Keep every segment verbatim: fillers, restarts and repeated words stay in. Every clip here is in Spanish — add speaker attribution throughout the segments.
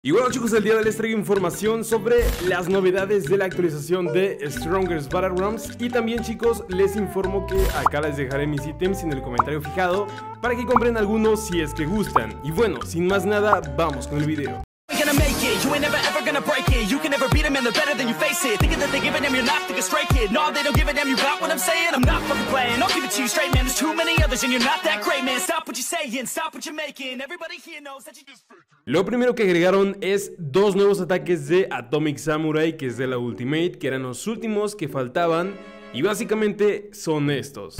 Speaker 1: Y bueno chicos, el día de hoy les traigo información sobre las novedades de la actualización de Strongest Battlegrounds. Y también chicos, les informo que acá les dejaré mis ítems en el comentario fijado para que compren algunos si es que gustan. Y bueno, sin más nada, vamos con el video.
Speaker 2: You ain't never ever gonna break it. You can never beat them and they're better than you face it. Thinking that they give a damn, you're not thinking straight, kid. No, they don't give a damn, you got what I'm saying. I'm not fucking playing, I'll give it to you straight, man. There's too many others and you're not that great, man. Stop what you're saying, stop what you're making. Everybody here knows that you just fake it.
Speaker 1: Lo primero que agregaron es dos nuevos ataques de Atomic Samurai, que es de la Ultimate, que eran los últimos que faltaban. Y básicamente son estos.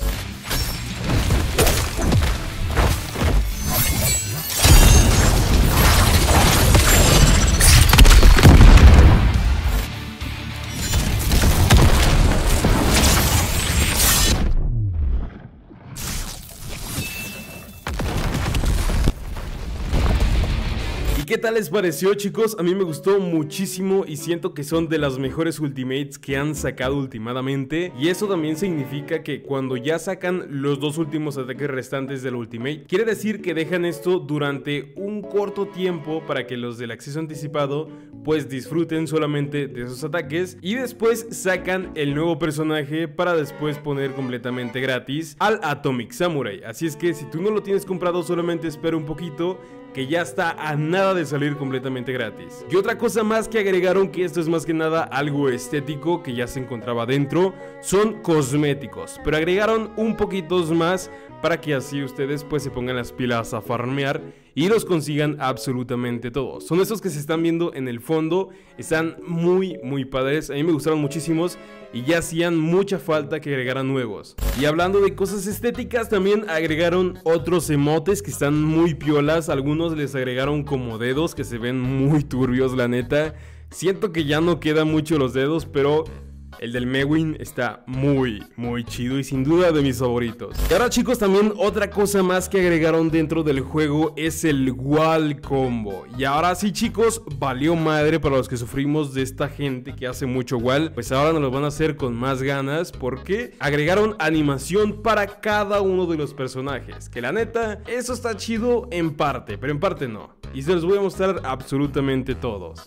Speaker 1: ¿Qué tal les pareció, chicos? A mí me gustó muchísimo y siento que son de las mejores Ultimates que han sacado últimamente. Y eso también significa que cuando ya sacan los dos últimos ataques restantes del Ultimate, quiere decir que dejan esto durante un corto tiempo para que los del acceso anticipado pues disfruten solamente de esos ataques. Y después sacan el nuevo personaje para después poner completamente gratis al Atomic Samurai. Así es que si tú no lo tienes comprado, solamente espera un poquito, que ya está a nada de salir completamente gratis. Y otra cosa más que agregaron, que esto es más que nada algo estético que ya se encontraba dentro, son cosméticos, pero agregaron un poquito más para que así ustedes pues se pongan las pilas a farmear y los consigan absolutamente todos. Son esos que se están viendo en el fondo, están muy muy padres, a mí me gustaron muchísimos y ya hacían mucha falta que agregaran nuevos. Y hablando de cosas estéticas, también agregaron otros emotes que están muy piolas. Algunos les agregaron como dedos que se ven muy turbios, la neta. Siento que ya no quedan mucho los dedos, pero el del Mewin está muy, muy chido y sin duda de mis favoritos. Y ahora chicos, también otra cosa más que agregaron dentro del juego es el Wall Combo. Y ahora sí chicos, valió madre para los que sufrimos de esta gente que hace mucho Wall. Pues ahora nos lo van a hacer con más ganas porque agregaron animación para cada uno de los personajes. Que la neta, eso está chido en parte, pero en parte no. Y se los voy a mostrar absolutamente todos.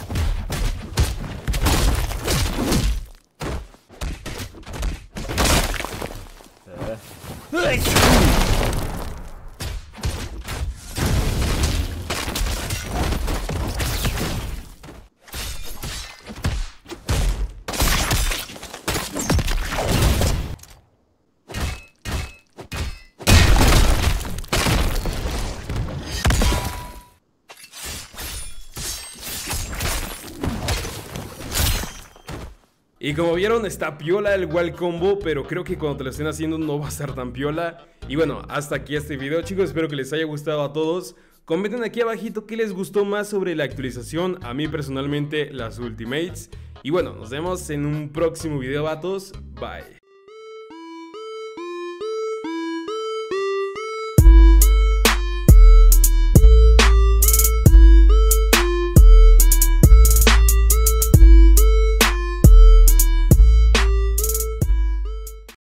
Speaker 1: Y como vieron, está piola el Wall Combo, pero creo que cuando te lo estén haciendo no va a estar tan piola. Y bueno, hasta aquí este video chicos, espero que les haya gustado a todos. Comenten aquí abajito qué les gustó más sobre la actualización. A mí personalmente las Ultimates. Y bueno, nos vemos en un próximo video, vatos. Bye.